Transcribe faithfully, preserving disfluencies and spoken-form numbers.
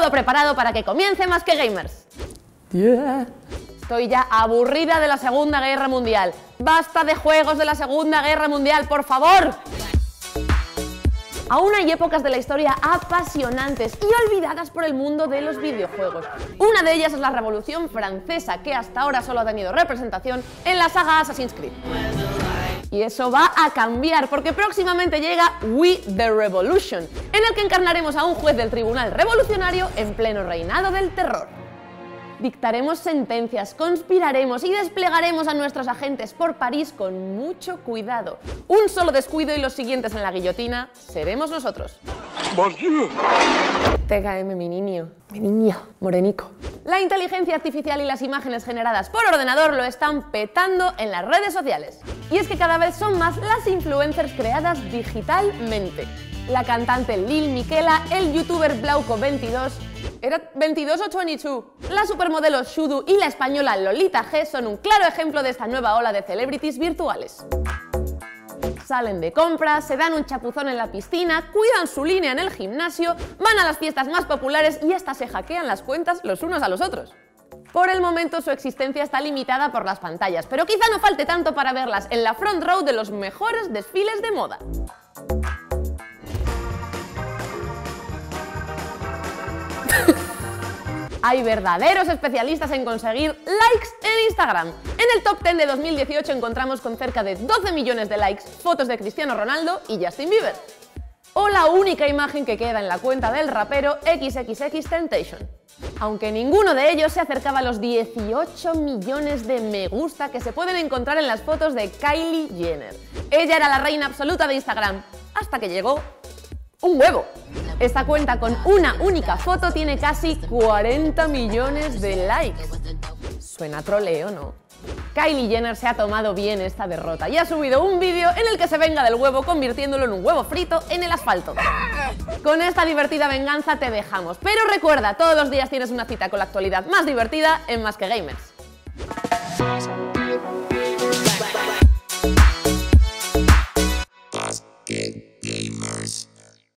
todo preparado para que comience Más que Gamers. Yeah. Estoy ya aburrida de la Segunda Guerra Mundial. ¡Basta de juegos de la Segunda Guerra Mundial, por favor! Aún hay épocas de la historia apasionantes y olvidadas por el mundo de los videojuegos. Una de ellas es la Revolución Francesa, que hasta ahora solo ha tenido representación en la saga Assassin's Creed. Y eso va a cambiar, porque próximamente llega We the Revolution, en el que encarnaremos a un juez del Tribunal Revolucionario en pleno reinado del terror. Dictaremos sentencias, conspiraremos y desplegaremos a nuestros agentes por París con mucho cuidado. Un solo descuido y los siguientes en la guillotina seremos nosotros. Bonjour. T K M, mi niño, mi niño, morenico. La inteligencia artificial y las imágenes generadas por ordenador lo están petando en las redes sociales. Y es que cada vez son más las influencers creadas digitalmente. La cantante Lil Miquela, el youtuber Blauco veintidós, ¿era veintidós o veintidós? La supermodelo Shudu y la española Lolita G son un claro ejemplo de esta nueva ola de celebrities virtuales. Salen de compras, se dan un chapuzón en la piscina, cuidan su línea en el gimnasio, van a las fiestas más populares y hasta se hackean las cuentas los unos a los otros. Por el momento su existencia está limitada por las pantallas, pero quizá no falte tanto para verlas en la front row de los mejores desfiles de moda. Hay verdaderos especialistas en conseguir likes en Instagram. En el top diez de dos mil dieciocho encontramos con cerca de doce millones de likes fotos de Cristiano Ronaldo y Justin Bieber. O la única imagen que queda en la cuenta del rapero XXXTentacion. Aunque ninguno de ellos se acercaba a los dieciocho millones de me gusta que se pueden encontrar en las fotos de Kylie Jenner. Ella era la reina absoluta de Instagram, hasta que llegó un huevo. Esta cuenta con una única foto tiene casi cuarenta millones de likes. Suena troleo, ¿no? Kylie Jenner se ha tomado bien esta derrota y ha subido un vídeo en el que se venga del huevo convirtiéndolo en un huevo frito en el asfalto. Con esta divertida venganza te dejamos, pero recuerda, todos los días tienes una cita con la actualidad más divertida en Más que Gamers.